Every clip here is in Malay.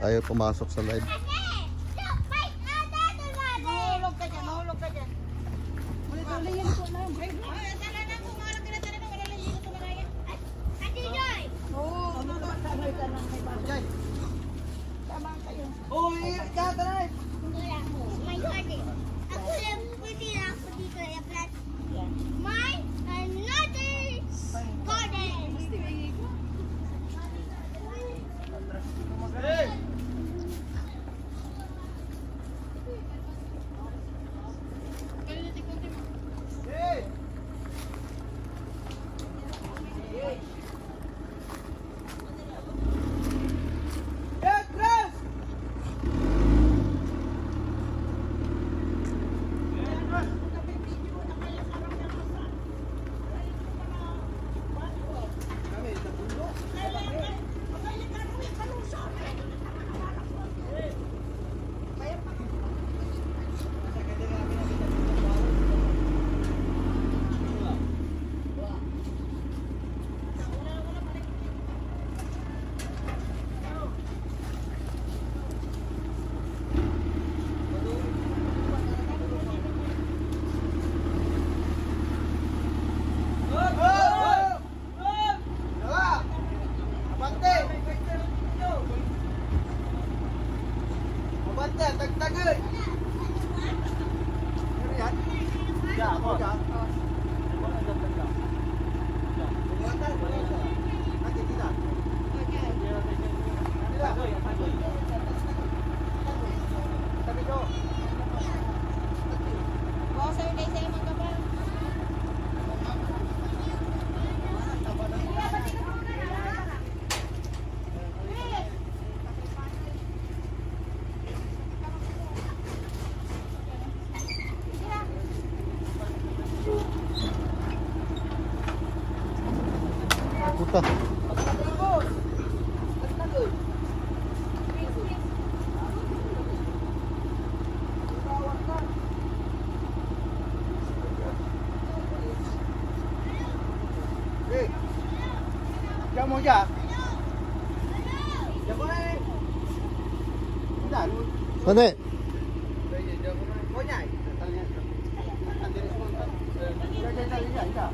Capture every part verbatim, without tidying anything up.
Ayaw pumasok sa live. Mahulog ka dyan, mahulog ka dyan. Ulit-ulitin ko lang. Oo, magkakasabay ka lang kay Bata. Tama kayo. Oo, iyak ka, taray. Ako lang pwede lang ako dito i-plant. My another garden. Hey! Hey! Puta. Hey, jangan mau jak. Jangan boleh. Dah. Mana? Kau nyai. Tanya. Nanti respon. Jangan jangan jangan jangan.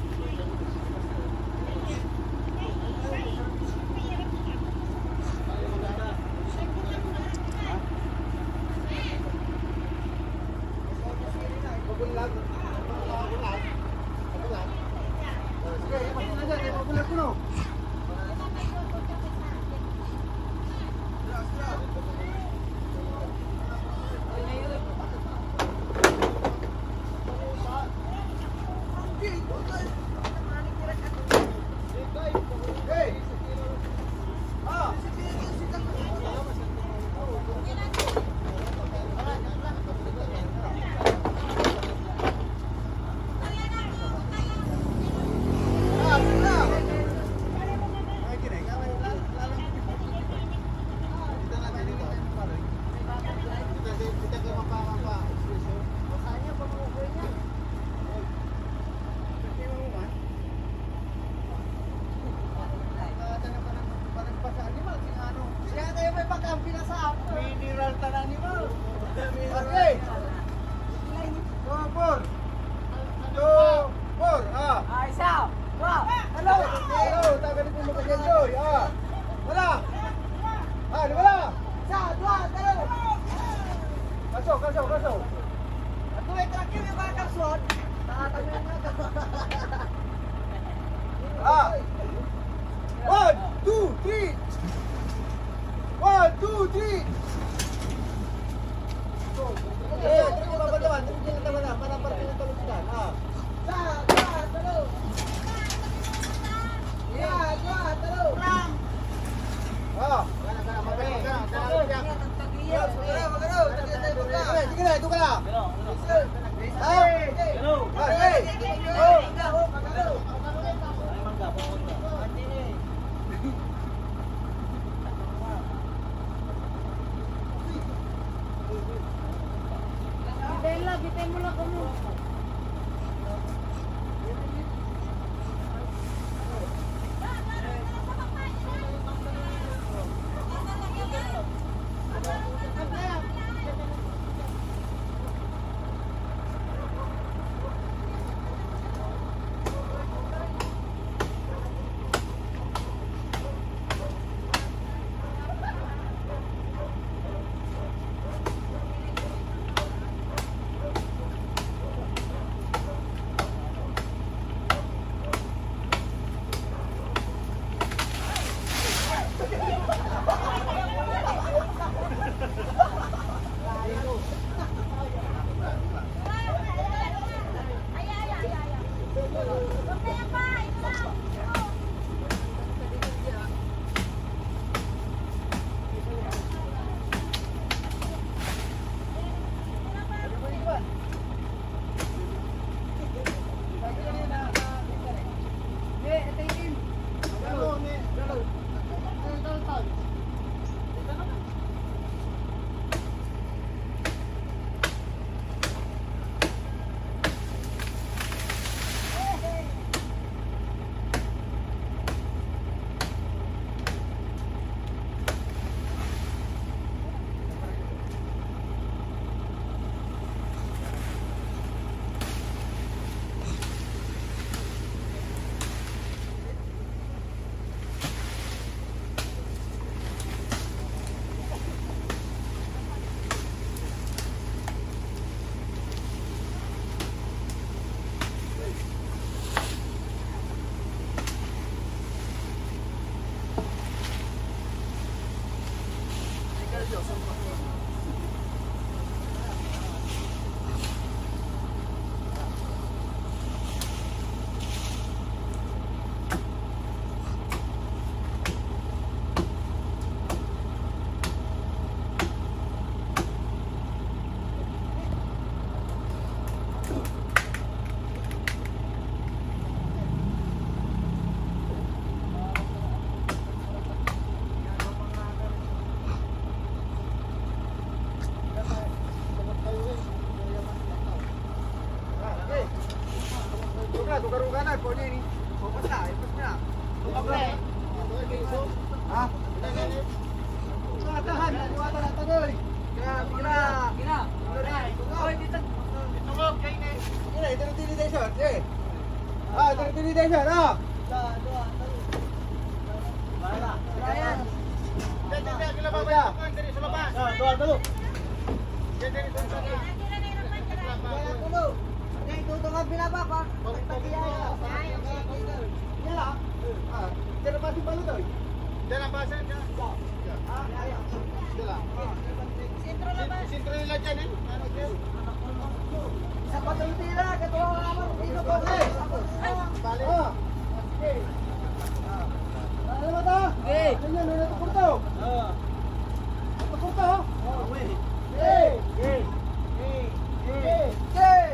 ka, tugar-ugar na, po niya ini. Fokus na, fokus na. Okay. Ha? Tahan, iwata na tagoy. Kaya, kina. Kina. Oy, dito. Dito ko, kay ni. Kina, ito na utilization, eh. Ah, ito na utilization, ah. Dua, dua, Bala. Ryan. Dito, dito, kila ba ba? Dari sa labas. Ah, dua, dulu. Dito, dito, dito. Kaya tulo. Okay, tutungan pinapa pa. Pagpagiya. Yan lang. Ah, dito pa si Balutoy. Dala basan ka. Ah, ayo. Dala. Sentro na ba? Sentro nila dyan eh. Ano dyan? Sa patultira, katuwa ka naman. Dito ko. Bali. Sige. Ano ba ito? Okay. Ano yan? Ano ito to? Oo. Ito to to? Oo. Hey. Hey. Hey. Hey. Hey.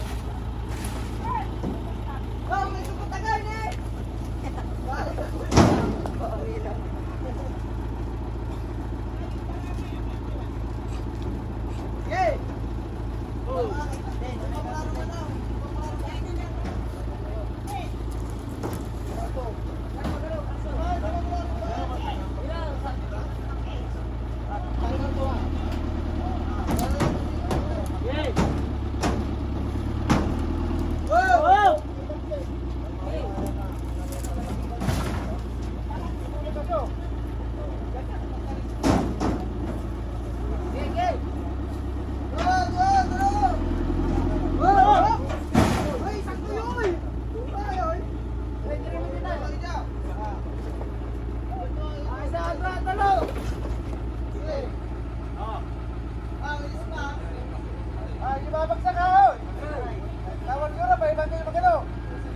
Oh, may sukot agad eh. Bali ka. Yay! Oh!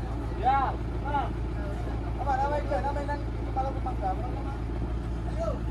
Yeah. Ah. Apa namanya? Namanya nang kepala pemangga. Ayo.